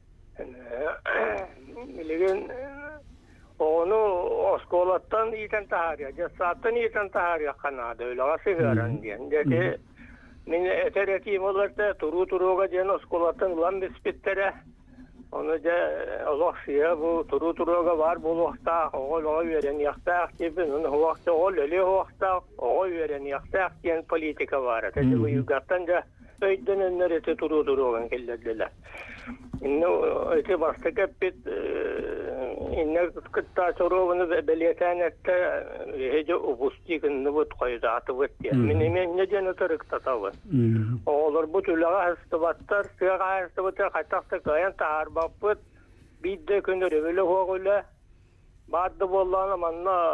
Bilgin onu oskolattan iten tahariya, cesattan iten tahariya kanadı öyle nasıl gören diyen. Dedi, min eterekim olurdu, turu turuga diyen oskolattan ulan bispittere. Onu da Allah şiye bu turu turuga var bu vakta, oğul oğul veren yakta, gibi onun vakta oğul öyle vakta, oğul veren yakta diyen politika var. Dedi bu yugattan da öydün önlereti turu turuga kellediler. İnne öte bastık hep inne kıtta çoruğunu belirtenette hece obustikini bu koydatı vıttı. Minimin ne canı tırıkta tavı. Olur bu tülağa hıstıvattar, sığa hıstıvattar kaçakta kayan tahar bakıt. Bir de kündür öyle hoğuyla baddı bollağına manna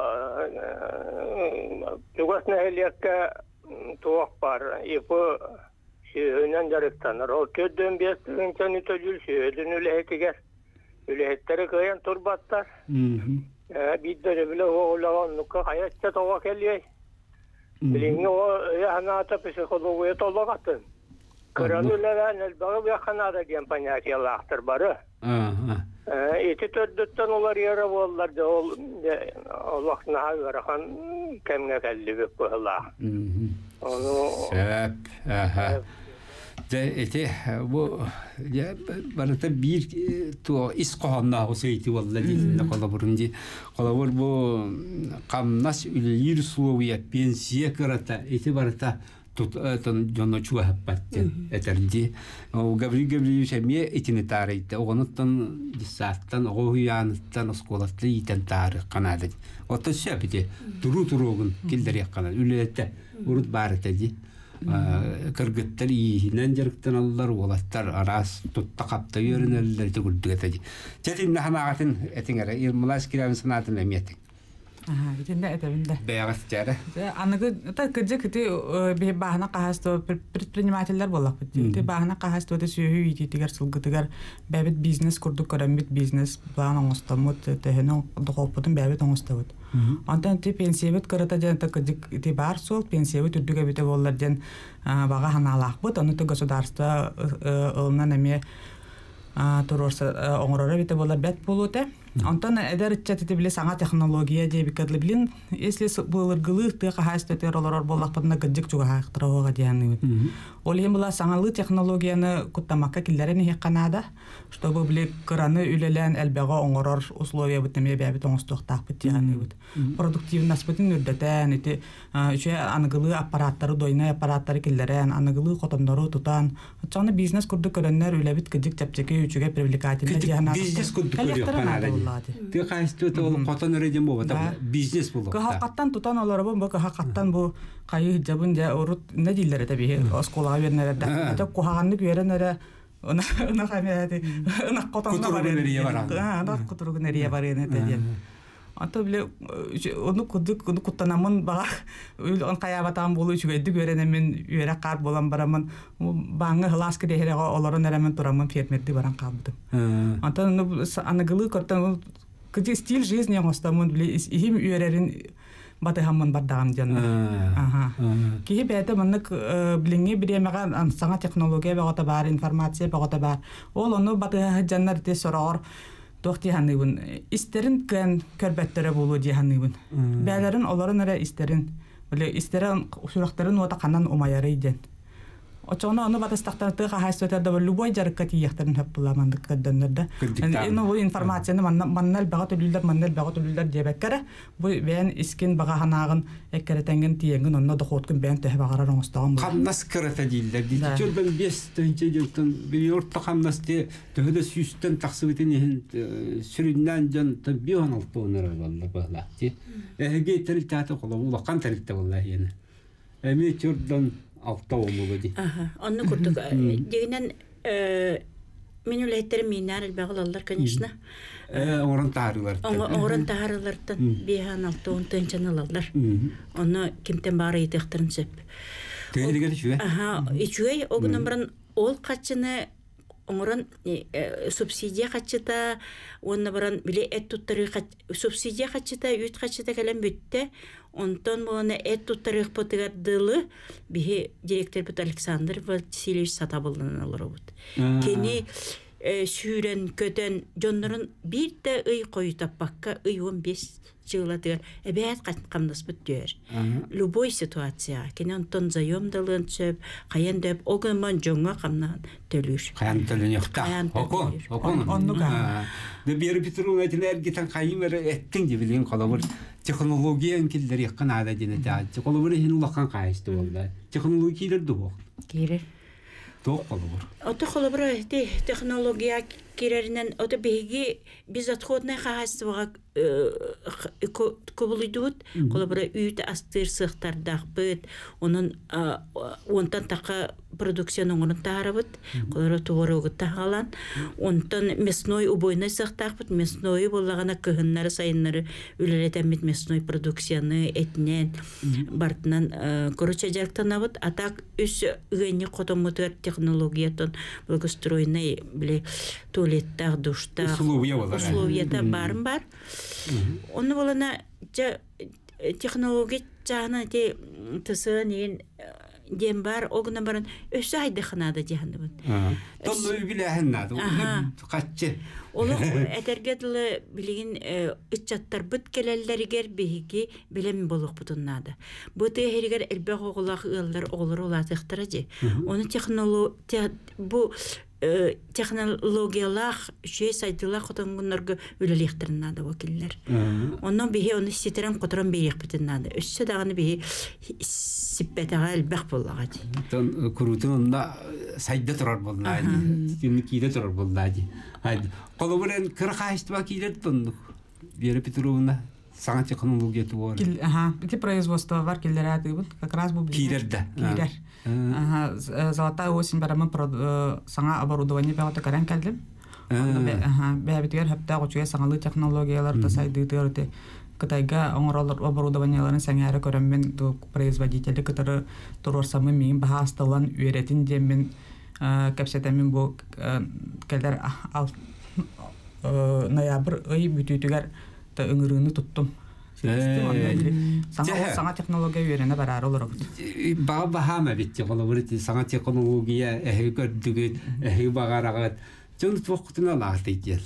yugas neheliyekke tuğak var. İpı önen jarıktanlar. O köddön bir insanı tölül söydün ülehetiger. Ülehetleri kıyan turbattar. Bir de bile oğulağın nukka hayatça toğa geliyor. Bilin o yahanata psikologiye tolak atın. Kıran üleven elbağı bir yahanata diyen panyakiyalahtır barı. Eti tördütten olar yara bollar. Allah'ın ağırhan kemge geldi bir kıhla. Onu... Sebep. Aha. De eti bu ya bana da bir to iskohanna o seyti vallahi ne kalaburunji kalabur bu kamnas ülir suya pensiye karata eti barata tut ton jono chua hapatte eterdi o gabri gabri şemiye etini tarihte onuttan disattan o huyanattan skolatlı iten tarih kanadı o da şebide duru durugun killeri yakana ülete urut barataji kırgıtlar iyihinden jarıktan alırlar olatlar aras tutta kapta yörünerler de güldügetaji çetin nahanatın etingere irmulas kiravın sanatın emiyetin aha gitinde etebinde beyaz çare anıgı ta kıcı kıtı bir bahana qahasto предпринимательler bolak bitti bahana qahasto da söhü yitigar sılgıtıgar bebet biznes kurduk karambit biznes plan ongstamut teheno doqoputun bebet ongstamut ondan te pensiyet karata jan ta kıcı te bar sol pensiyet ürdüge bite bollar jan baga hanalaq bot onu da государство ılnan eme turorsa oңорора бите болар бет болуте. Онтон эдер иччети биле саңа технология же бикадлы билин, если булыргылы тыга хастете ролор боллакпына гыжык чуга хактырага дияны. Ол эм була саңалы технологияны куттамакка киллерени хекканада, чтобы биле краны үлелен элбега оңорор условия битеме бебит оңстуктак бит дияны. Продуктивность битин үрдетен эти үче аныгылы аппараттары дойна аппараттары киллерен аныгылы котондору тутан. Чаны бизнес курду көрөннөр үлебит гыжык чапчеке үчүгө привлекательный дияны. Бизнес курду көрөннөр Ты кажется, это он потом рядом был, это бизнес был. Кахаттан тутан олар бу, бу кахаттан бу кайы жабын жа урут не дилер это бие, оскола вернерде. Это кохаганды вернере, она она хамяти, она котан на баре. А, да, кутургнерия баре не те. Ата биле onu kuduk onu kuttanamın bağa on kayabatan bolu üçügedi görenemin üyere kar bolan baramın bağı hılas ki dehere oların eremen turamın fiyatmetli baran kaldı. Ata onu anıgılı kortan kıcı stil жизни остамын биле ihim üyelerin batıhamın bardağım canım. Aha. Ki bete manık bilinge biremega sana teknolojiye bağıta bar, informasiya bağıta bar. Ol onu batı canlar te sorar. Tohti hanıbın. İsterin kan körbettere bolu diye hanıbın. Belerin onların ara isterin. Böyle isterin usurakların o da kanan umayarıydı. O çoğuna onu batıstaktan tığa haysöterde böyle luboy jarıkkati yaktarın hep bulamandık kadınlarda. Yani bu informasyonu mannal bağıt ölüler mannal bağıt ölüler diye bekkere. Bu ben iskin bağa hanağın ekkeretengen tiyengin onunla da xotkun ben tehe bağarar oğustağım. Kamnas kırata değiller. Çölben beş tönce yıldan bir yortta kamnas diye tühüde süsten taksıvıtın süründen can bir on altı onlara vallahi bağla. Ege terik tahtı kola ulaqan terikte vallahi yani. Emi çölben altta olmalı diye. Aha, onu kurduk. Deginen мен үләйттерім минар әлбәғылалар, конечно. Оңырын тағарылар. Оңырын тағарылардан бейхан алты он төнчен алалар. Оны кемтен бары етектірін сөп. Төгелігер үшуе? Аха, үшуе, оғынан бірін ол қатшыны оңырын субсидия қатшыта, оны бірін біле әт тұттары субсидия қатшыта, үйт қатшыта кәлем бүтті. Онтон боланы әт тұттары бұтығардылы бейі директор бұт Александр Васильевич Сатабылынан алыр бұд. Кені сүйрен, көтен, жонларын бір де ұй қойы таппаққа ұй он бес жылатығар әбәт қамдас бұттыр. Любой ситуация. Кені онтон зайомдалын сөп, қаян дөп, оғыман жоңға қамнан төлір. Қаян төлін еқта. Қаян төлір. Оқон. Оннуға. Бері бітіру әтін әргетен қайым әрі әттің де білген қолабыр технологиян келдер еққан ада дені тәді. Қолабыр ең ұлаққан қайысты болды. Технологиялар да оқ. Кейлер. Тоқ қолабыр. Оты қолабыр технология керерінен, оты бейге біз отходнай қағастываға көбілейдуд, қолабыр үйті астыр сықтардақ бұд, оның онтан тақа продукцияның оның тағары бұд, қолабыр туғыры ұғыт тағалан, онтан месной убойнай сықтақ бұд, месной болағана күйінлері сайынлары үлелетемет месной продукцияны этнен бартынан көріче жарықтана бұд, атақ үс үйені қотомутыр технологиятын благостройнай біле туалеттақ, душтақ, условията барын бар. Оны болана технология жағына те тұсы неген дем бар, оғына барын өсі айды қынады дегенді бұд. Толы біле әхіннады, қатшы. Олық әтергеділі білеген үтчаттар бұд келелерігер бейге білем болық бұтыннады. Бұд әйгер әлбәқ оғылақ ұғылар оғылар олатықтыра де. Оны технология, бұл технологиялар шей сайдылар қотыңғынларға өлелектірін нады өкелілер. Онын бейе оны сетерен қотырын бейек бітін нады. Өсі дағаны бейе сиппетаға әлбәқ болуға де. Күрутын онында сайда тұрар болуға де. Түйімі кейде тұрар болуға де. Қолы бірін кір қайыстыға кейдер тұндық. Бері Петровна саңа технология туғар. Эти производства бар келдер әдігін, как раз бұл Кейдерді. Кейдер. Золотая осень барамын саңа оборудование бәғаты кәрен кәлдім. Бәбітігер әпті ғучуға саңалы технологияларды сайдығытығырды. Кытайга оңыралар оборудованияларын сәңәрі көріммен производителі кітірі тұрорсамы мен баға астылан үйеретін деммен кәпсетәмен бұл кәлдер ноябр үй бүтітігер үңіріні тұттым. Саңа технология үйеріне барар олар бұд. Баға бағама бетте қолы бұрыты саңа технология әхі көрдігіт, әхі бағарағыт. Жоны тоқытына лағыт ейтел.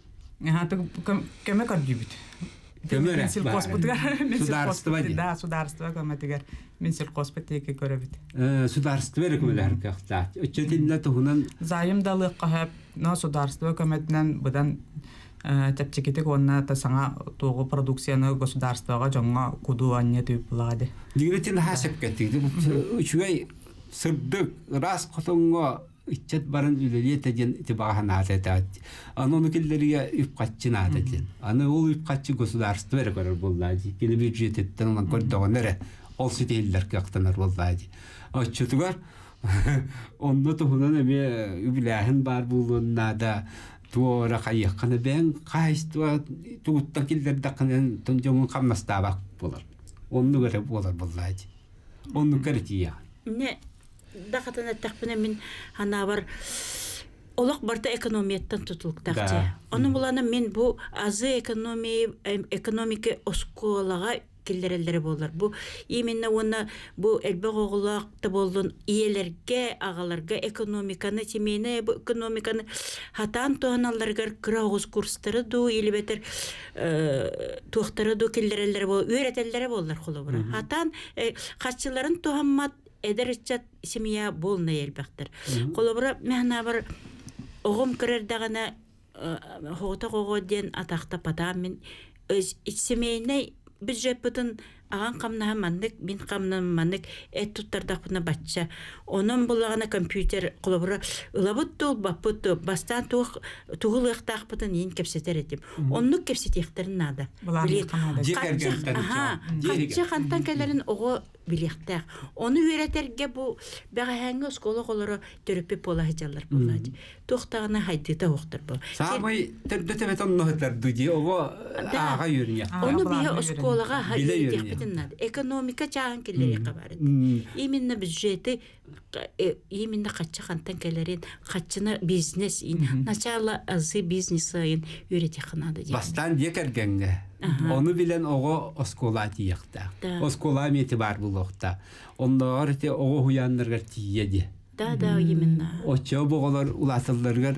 Көмі көрді бүд. Көмірі? Мен сілқоспытығар. Сударыстыва де? Да, сударыстыва көмәтігер. Мен сілқоспыт еке көрі бүд. Сударыстыва рекомелер қақта. Өтчетінлі тұғынан... Зайымдалық қағып, сударыстыва көмәтінен бұдан тәпчекетік онына саңа тоғы продукцияны государствоға жоңға құду анне түйіп бұлады. Дегенетен хасып кәттікті. Үшуай сырдық, рас қотыңға үтчет барын үлелетеден итибағын атетад. Аны оны келдерге үпқатчын атетен. Аны ол үпқатчы государство әрі көрір бұллады. Кені бюджеттеттен онан көрдіғын әрі ол сүтейлер кәқтанар бұллады. Өтчетігар, онды тұғынан әме үбіләхін бар бұлуына да туора қайыққаны бән қайыстыға туғыттан келдерді қынан тұнжоңын қамнастабақ болар. Онды көрі болар бұллады. Онды көрі тия. Не, дақатына тақпына мен ана бар олық барда экономияттан тұтылықтақты. Оны бұланы мен бұл азы экономика осколаға келдерелері болар. Бұл именно оны бұл әлбәқ оғылақты болдың иелерге, ағаларға экономиканы, темейні экономиканы хатан туғаналарғар күрі оғыз курстары ду, елі бәтір туқтары ду келдерелері болар, өретелері болар қолы бұра. Хатан қатшыларын туғанмат әдірітчат семья болна елбәқтір. Қолы бұра мәна бір оғым кірердіғана хоғыта қоғы ден атақты патамын семейіне бюджет бұтын аған қамнаға мандық, мен қамнаға мандық, әт тұттардақпына батша. Оның бұлағына компьютер қолабыра ұлабыт тұл, бапыт тұл, бастан тұғыл ұқтақ бұтын ең кепсетер етім. Оның кепсет ектірін нады. Қатшы қантан кәлерін оғы билектер. Оны үйретерге бу бәгәһәңге школа колоры төрөппе полахҗалар булады. Тохтагына хайдыта октыр бу. Самый төрдөтөбет оннохтар дуди ого ага юрня. Оны бия школага хайдыта битиннад. Экономика чаган келлери кабары. Именно бюджеты именно качча хантан келерин, каччыны бизнес ин, начало азы бизнесин үйрете ханады. Бастан декергенге. Onu bilen ogo oskola tiyekta. Oskola meti бар булокта. Onlar te ogo huyanlarga tiyedi. Да, да, именно. Очо боголор улатылларга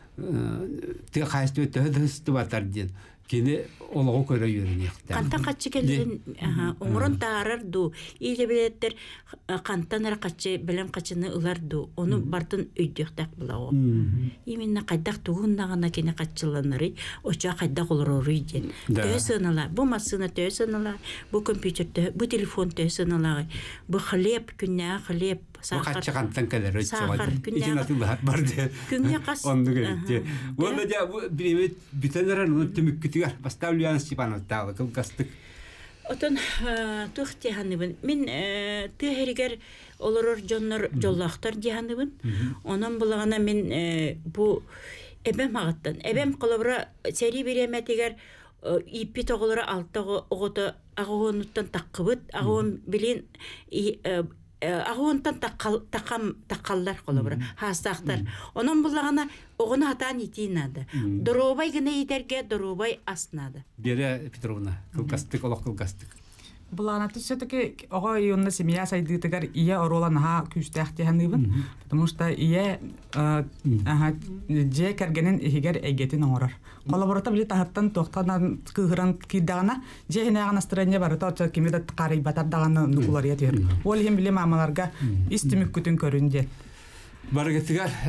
те кайсты өтөдүстү батар ден. Кени олого көрө йөрүнекта. Кантан качы келген, оңрон таарырду. Иле билеттер кантан качы белем качыны ыларду. Оны бартын өйдөктак булагы. Именно кайдак тугундагына кени качыланыры, очо кайдак олорору ден. Төсөнала, бу машина төсөнала, бу компьютер, бу телефон төсөнала, бу хлеб, күннә хлеб, сахар. Качы кантан келер Сахар, күннә барды. Күннә кас. Онды келди. Вона да биребет бүтәнләрен төмүккүтүгәр. Поставлю Ян Степанов тагы кылгастык. Отон тух тиһаныбын. Мин тиһеригер олорор жоннор жоллахтар диһаныбын. Онан булагана мин бу эбем агаттан. Эбем кылыбыра сери биреметигер иппи тоголора алтыгы огото агонуттан таккыбыт. Агон билин агонтан таккал такам таккаллар кылыбыра. Хастактар. Онан булагана огону хатан итинады. Доробай гына итерге доробай аснады. Бере Петровна, кылгастык олох кылгастык. Буланаты все-таки ого юнна семья сайдытыгар ия оролан ха күстәхтәһәнибен, потому что ия ага же кергенен игер эгетин орар. Коллабората били тахаттан тохтанан кыгыран кидагана же хинаган настроение бар та кимедә карый батар даганы нукулар ятер. Ол хем биле мамаларга истимик күтүн көрүнде. Баргатыгар